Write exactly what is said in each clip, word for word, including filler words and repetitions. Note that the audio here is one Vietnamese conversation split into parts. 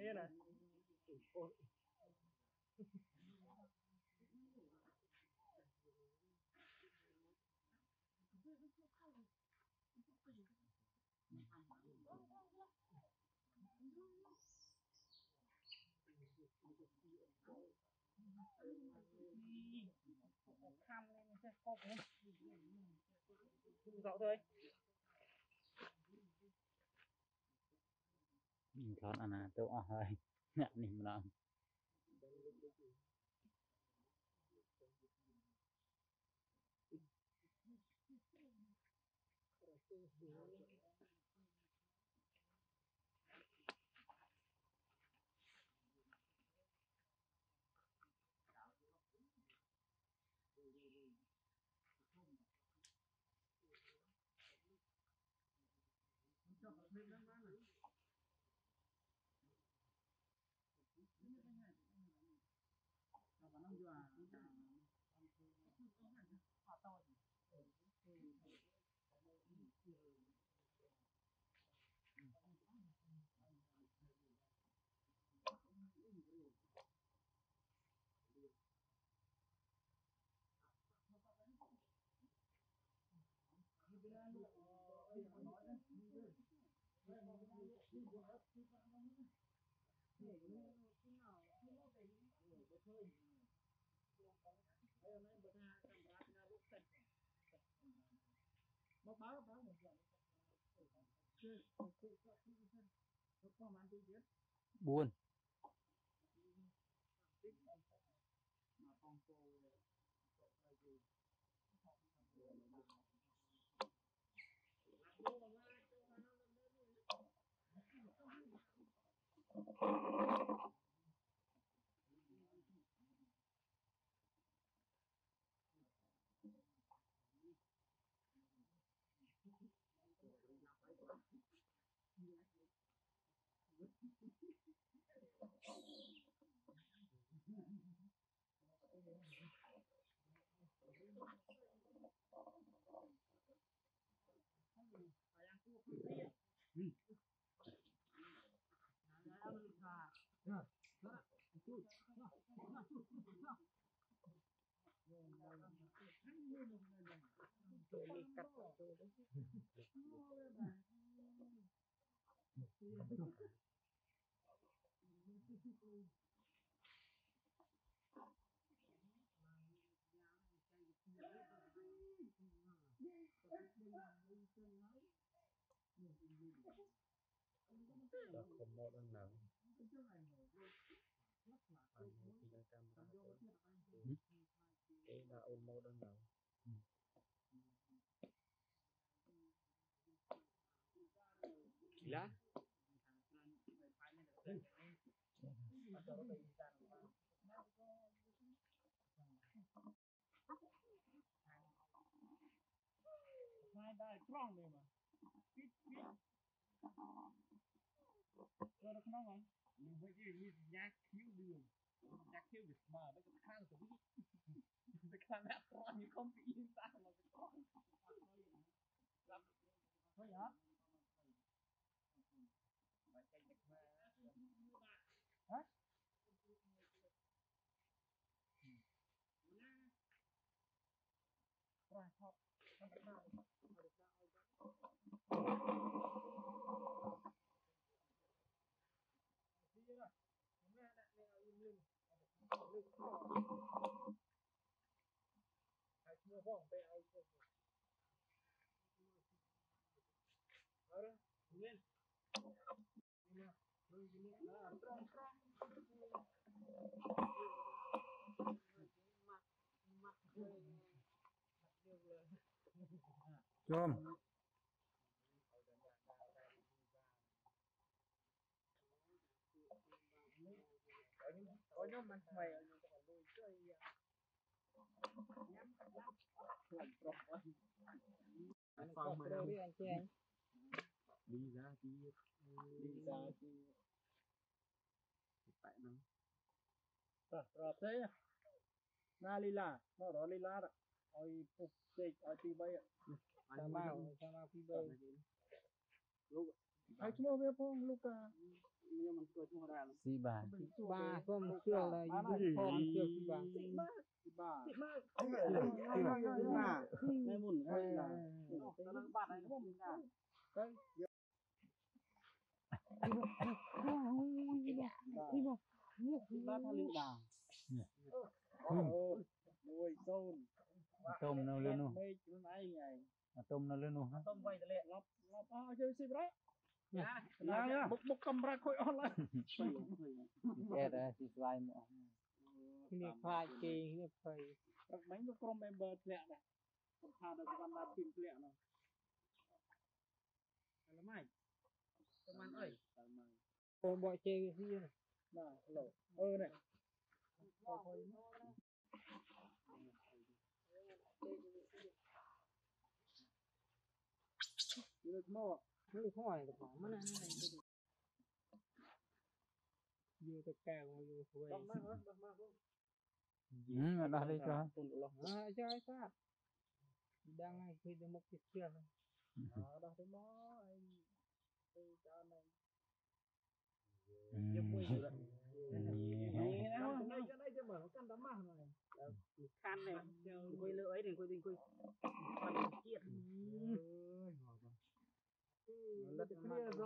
Thế này. Khăm lên sẽ cột lên. Dạo thôi. Con anh à tôi ở hơi nhặt niệm lòng Bóc báo báo buồn Đó không một anh nắng anh thì đang camera cái là ôn một anh nắng Lila. Hai đai tròn này mà. Pít pít. Rồi được không anh? Nhưng với cái như nhạc khiếu đường, nhạc khiếu được mà nó cũng khang rồi. Nó khang đã tròn như không bị yên ta mà cái tròn. Thôi hả? Hả? Rồi, học. Không được nào. Không được nào. Đi rồi. Nghe lại này im lưng. Lưng khó. Hãy mua vòng tay áo cho tôi. Đó đó. Lên. Đi nào. Rồi đi lên. Đó, tròn tròn. Mặt mặt rồi mặt đều là chôm có những có những mặt mày ở những cái đôi chơi nhắm lắm làm trọc anh phong mà đi anh chị anh đi ra thì đi ra thì tại nó rồi rồi thế na Lila nó đó Lila đó ôi phục dịch ở tì bay ạ sa mau sa mau tì bay lúc ai cuma be phong luka nhưng mà cười thua ra xí bà ba có một chiều là những con chiều thì ba ba ba ba ngay muốn ngay là nó đang bạn này nó muốn cả ba thằng linh đà nuôi tôm tôm nó lên luôn mấy chú này này tôm nó lên luôn hả tôm quay lẹ lọp lọp à chơi xí đấy nha nha bốc bốc cầm ra khôi on lại cái đó thì vài mỏ นี่พายเก่งนี่พายรักมันก็กรมเมมเบอร์แหละนะผมพาเราวันละทีมแหละเนาะอะไรไม่ประมาณเอ้ยประมาณโอ้บ่อยเก่งที่นี่น่าฮัลโหลเออเนี่ยเลือกหม้อไม่ค่อยแต่ของมันนั่นนั่นอยู่ตะแกรงอยู่สวยต้องมากต้องมาก ừ mà đó đi cho ตุนหรออ่าใช่ทราบดังไงคือจะมกติดเชื้อเลยอ๋อได้ที่หม้อไอ้ไอ้จานไหน ừ. ยังไม่อยู่ละ Ừ. นี่นะไอ้ก็ได้จะเหมือนกันดำมากหน่อยคันเนี่ยคุยเลือยเนี่ยคุยคุยคุยมันเครียดแล้วจะเครียด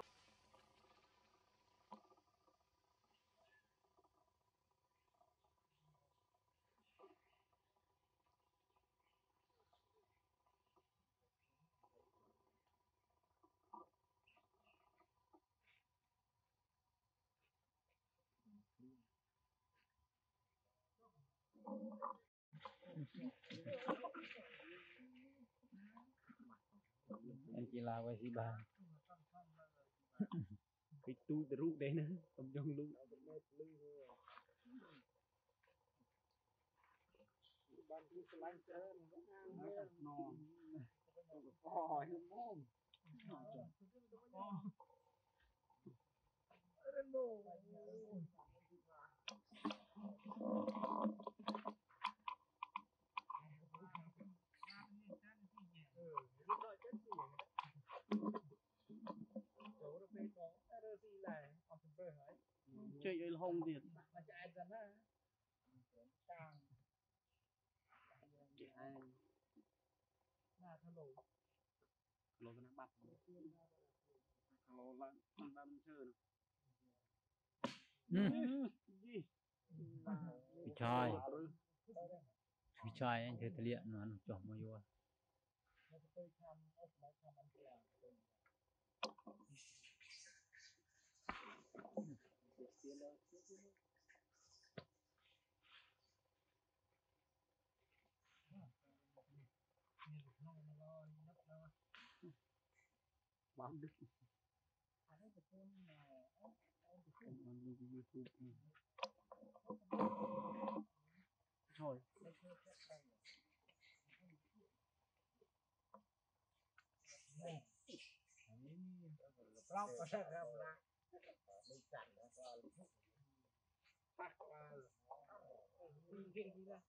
anh chỉ là quay xí bà cái tu từ rút đấy nữa ông trong luôn banที่สไลด์เจอมันก็งามเลยนอนปล่อยมันม่งเรนโบchơi ở hông thì mà chạy dần á càng chạyน่าถล่มถล่มนะบัดถล่มละมันดำเชิญ ừ. Bị choi bị choi anh chơi liện nó nó chỏng mà vô bám đứt thôi lóc ra ra ra mình chặn nó qua phát qua kinh gì ra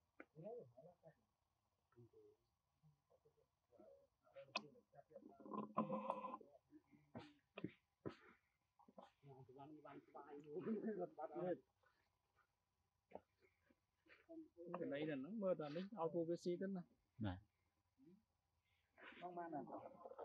cái này là nó mơ là nó auto vê xê tính này này không mang nào